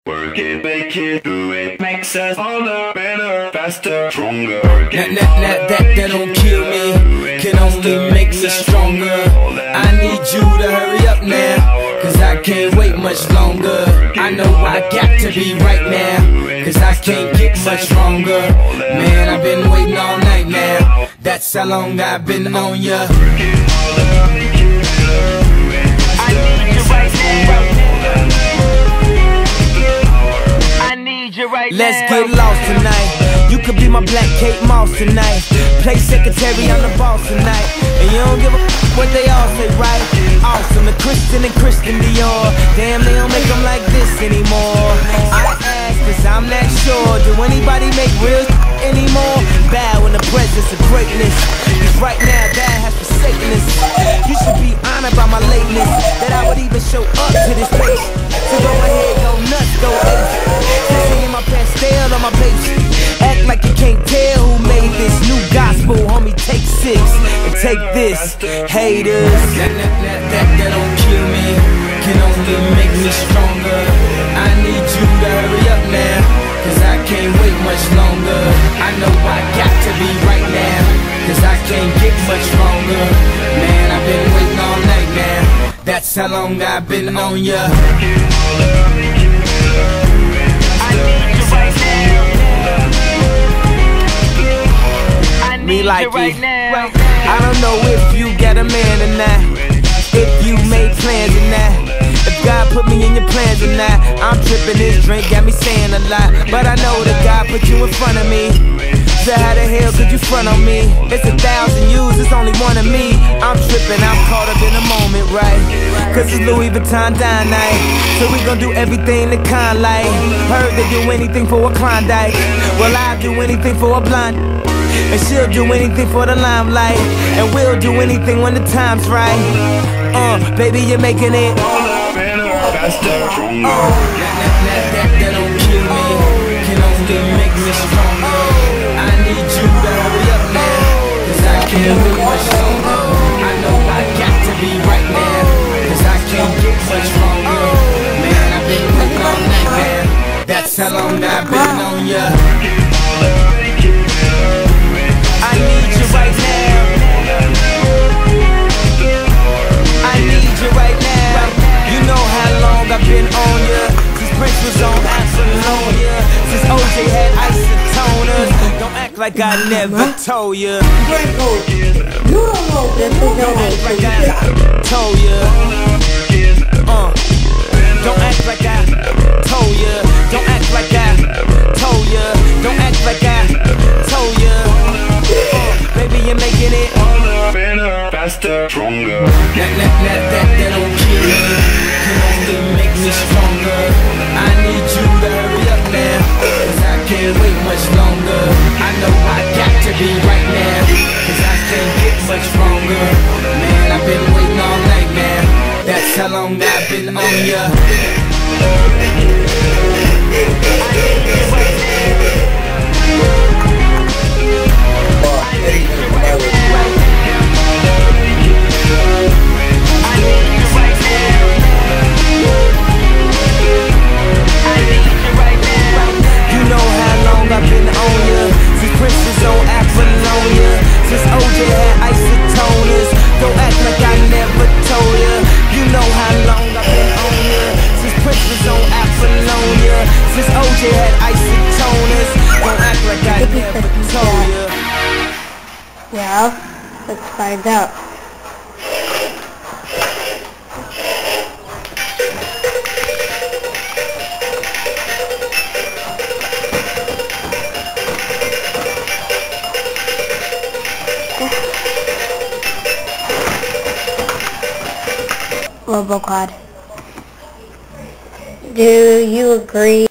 Work it, make it, do it, makes us harder, better, faster, stronger. That don't kill me, can only make me stronger. I need you to hurry up now, cause I can't wait much longer. I know I got to be right now, cause I can't get much stronger. Man, I've been waiting all night now, that's how long I've been on ya. Let's get lost tonight. You could be my black Kate Moss tonight. Play secretary, I'm the boss tonight. And you don't give a what they all say, right? Awesome, the Christian and Christian Dior. Damn, they don't make them like this anymore. I ask, cause I'm not sure. Do anybody make real anymore? Bow in the presence of greatness, cause right now that has forsaken us. You should be honored by my lateness, that I would even show up to this place. So go ahead, go nuts, go ape. Singing my pastel on my page. Act like you can't tell who made this new gospel, homie. Take 6 and take this, haters. That don't kill me, can only make me stronger. I need you to hurry up now, cause I can't wait much longer. I know I got to be right now, cause I can't get much stronger. Man, I've been waiting all night now, that's how long I've been on ya. Me like it right now. I don't know if you got a man or not, if you made plans or not, if God put me in your plans or not. I'm tripping, this drink got me saying a lot, but I know that God put you in front of me. So how the hell could you front on me? It's 1,000 yous, it's only one of me. I'm tripping, I'm caught up in the moment, right? Cause it's Louis Vuitton dine night, so we gon' do everything the kind like. Heard they do anything for a Klondike, well I'll do anything for a blonde. And she'll do anything for the limelight, and we'll do anything when the time's right. Baby, you're making it Better, faster, stronger. That don't kill me, can only make me stronger. I need you to hurry up now, cause I can't wait much longer. I know I got to be right now, cause I can't get much stronger. Man, I've been waiting all night, man, that's how long I've been on ya. I need you right now, I need you right now. You know how long I've been on ya, since Prince was on Apollonia, since OJ had isotoners. Don't act like I never told ya. Told ya. Don't act like I told ya. Don't act like I told ya. Don't act like I told ya. Baby, you're making it Better, faster, stronger. That don't kill me, can only make me stronger. I need you to hurry up now, cause I can't wait much longer. I know I got to be right now, cause I can't get much stronger. Man, I've been waiting all night now, that's how long I've been on ya. Well, let's find out. Robocod, do you agree